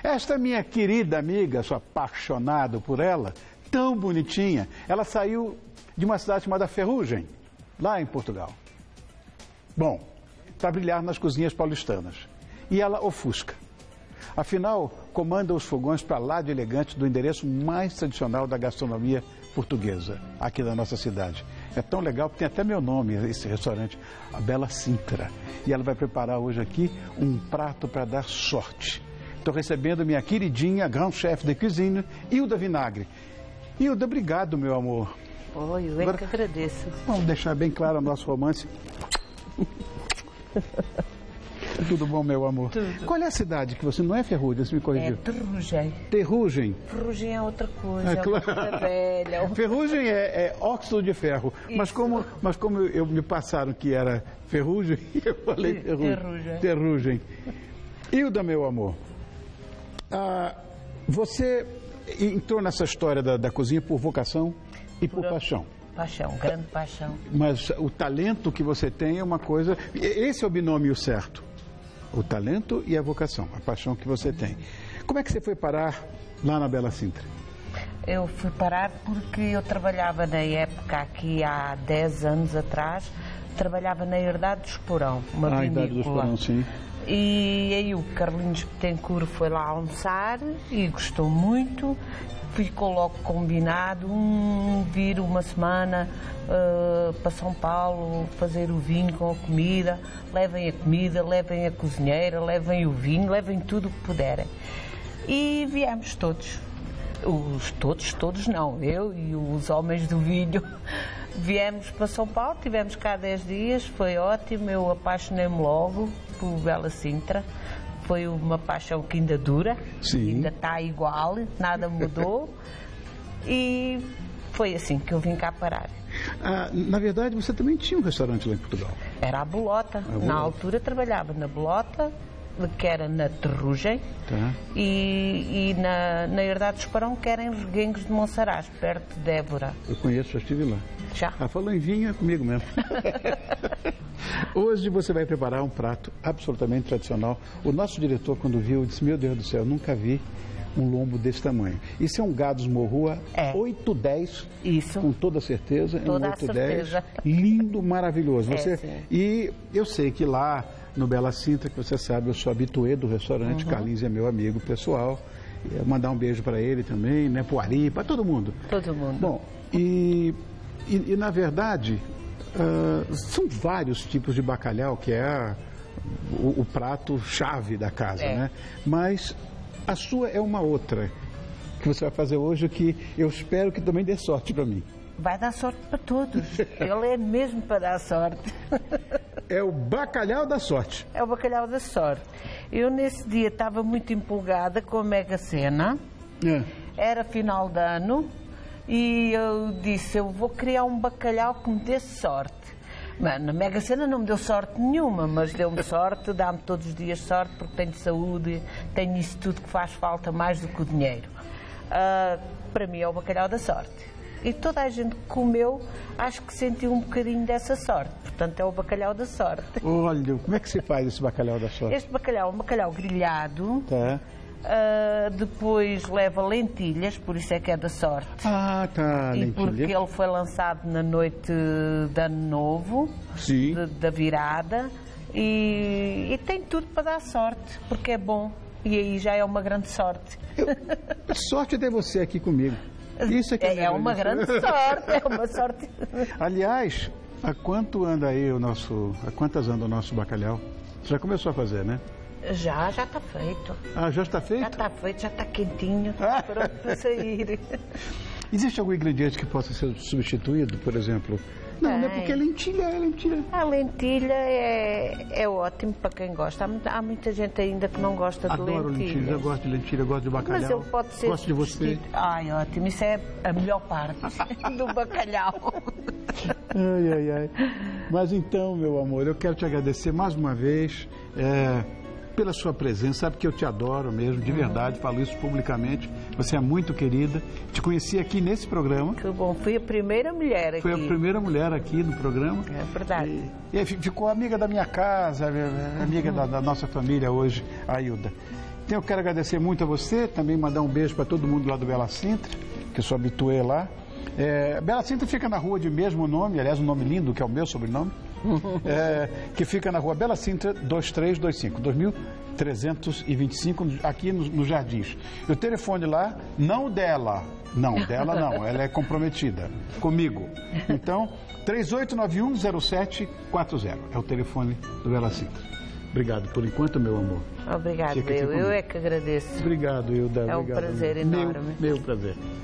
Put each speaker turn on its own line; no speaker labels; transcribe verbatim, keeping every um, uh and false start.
Esta minha querida amiga, sou apaixonado por ela, tão bonitinha, ela saiu de uma cidade chamada Ferrugem, lá em Portugal. Bom, para brilhar nas cozinhas paulistanas. E ela ofusca. Afinal, comanda os fogões para lá de elegante do endereço mais tradicional da gastronomia portuguesa, aqui da nossa cidade. É tão legal que tem até meu nome, esse restaurante, a Bela Sintra. E ela vai preparar hoje aqui um prato para dar sorte. Estou recebendo minha queridinha, grand chef de cuisine, Hilda Vinagre. Hilda, obrigado, meu amor.
Oi, eu Agora, que agradeço.
Vamos deixar bem claro o nosso romance. Tudo bom, meu amor?
Tudo.
Qual é a cidade que você não é Ferrugem, você me corrigiu?
É Terrugem.
Terrugem?
Ferrugem é outra coisa, é,
é
claro. Uma coisa velha.
Ferrugem é, é óxido de ferro. Mas como, mas como eu, me passaram que era Ferrugem, eu falei Ferrugem.
Terrugem.
Terrugem. Hilda, meu amor, ah, você entrou nessa história da, da cozinha por vocação e por, por paixão.
Paixão, grande paixão.
Mas o talento que você tem é uma coisa... Esse é o binômio certo. O talento e a vocação, a paixão que você tem. Como é que você foi parar lá na Bela Sintra?
Eu fui parar porque eu trabalhava na época, aqui há dez anos atrás, trabalhava na Herdade do Esporão, uma
ah,
vinícola.
Herdade do Esporão, sim.
E aí o Carlinhos Betancourt foi lá almoçar e gostou muito. Ficou logo combinado um, vir uma semana uh, para São Paulo fazer o vinho com a comida. Levem a comida, levem a cozinheira, levem o vinho, levem tudo o que puderem. E viemos todos. Os todos, todos não, eu e os homens do vinho. Viemos para São Paulo, tivemos cá dez dias, foi ótimo, eu apaixonei-me logo por Bela Sintra. Foi uma paixão que ainda dura,
Sim.
ainda está igual, nada mudou. E foi assim que eu vim cá parar.
Ah, na verdade, você também tinha um restaurante lá em Portugal.
Era a Bolota.
A Bolota.
Na altura trabalhava na Bolota, que era na Terrugem,
tá.
e, e na, na Herdade do Esporão, que era em Reguengos de Monsaraz, perto de Évora.
Eu conheço, já estive lá.
Já?
Ah, falou em vinho, é comigo mesmo. Hoje você vai preparar um prato absolutamente tradicional. O nosso diretor, quando viu, disse, meu Deus do céu, nunca vi um lombo desse tamanho. Isso é um gado esmorrua
é.
oito dez,
Isso.
com toda certeza.
Toda
é um
a certeza.
Lindo, maravilhoso. Você,
é, sim.
E eu sei que lá no Bela Sintra, que você sabe, eu sou habituê do restaurante, uhum. Carlinhos é meu amigo pessoal. Eu mandar um beijo para ele também, né, pro Ari, para todo mundo.
Todo mundo.
Bom, e, e, e na verdade, uh, são vários tipos de bacalhau, que é a, o, o prato-chave da casa,
é.
né? Mas a sua é uma outra, que você vai fazer hoje, que eu espero que também dê sorte para mim.
Vai dar sorte para todos. Ele é mesmo para dar sorte.
É o bacalhau da sorte.
É o bacalhau da sorte. Eu nesse dia estava muito empolgada com a Mega Sena.
É.
Era final de ano e eu disse, eu vou criar um bacalhau que me dê sorte. Mas na Mega Sena não me deu sorte nenhuma, mas deu-me sorte, dá-me todos os dias sorte porque tenho saúde, tenho isso tudo que faz falta mais do que o dinheiro. Uh, para mim é o bacalhau da sorte. E toda a gente que comeu, acho que sentiu um bocadinho dessa sorte. Portanto, é o bacalhau da sorte.
Olha, como é que se faz esse bacalhau da sorte?
Este bacalhau é um bacalhau grelhado.
Tá.
Uh, depois leva lentilhas, por isso é que é da sorte.
Ah, tá,
e
lentilha.
porque ele foi lançado na noite de Ano Novo,
Sim.
De, da virada. E, e tem tudo para dar sorte, porque é bom. E aí já é uma grande sorte.
Eu, sorte é ter você aqui comigo. Isso é, que é,
é uma grande sorte, é uma sorte.
Aliás, há quanto anda aí o nosso, há quantas anda o nosso bacalhau? Você já começou a fazer, né?
Já, já está feito.
Ah, já está feito?
Já está feito, já está quentinho,
Ah.
pronto para sair.
Existe algum ingrediente que possa ser substituído, por exemplo? Não,
Tem.
não é porque é lentilha, é lentilha.
A lentilha é, é ótimo para quem gosta. Há muita, há muita gente ainda que não gosta
Adoro
de lentilha.
lentilha, eu gosto de lentilha, eu gosto de bacalhau.
Mas ele pode ser
Gosto de você.
substituído. Ai, ótimo, isso é a melhor parte do bacalhau.
Ai, ai, ai. Mas então, meu amor, eu quero te agradecer mais uma vez é, pela sua presença. Sabe que eu te adoro mesmo, de verdade, falo isso publicamente. Você é muito querida. Te conheci aqui nesse programa.
Que bom, fui a primeira mulher aqui.
Foi a primeira mulher aqui no programa.
É verdade.
E, e ficou amiga da minha casa, amiga da, da nossa família hoje, a Hilda. Então, eu quero agradecer muito a você, também mandar um beijo para todo mundo lá do Bela Sintra, que eu sou habituê lá. É, Bela Sintra fica na rua de mesmo nome, aliás, um nome lindo, que é o meu sobrenome, é, que fica na rua Bela Sintra dois três dois cinco, dois mil trezentos e vinte e cinco, aqui nos no Jardins. E o telefone lá, não dela, não, dela não, ela é comprometida comigo. Então, três oito nove um zero sete quatro zero é o telefone do Bela Sintra. Obrigado por enquanto, meu amor.
Obrigado, eu. Eu é que agradeço.
Obrigado, Hilda.
É um
Obrigado,
prazer enorme.
Meu, meu prazer.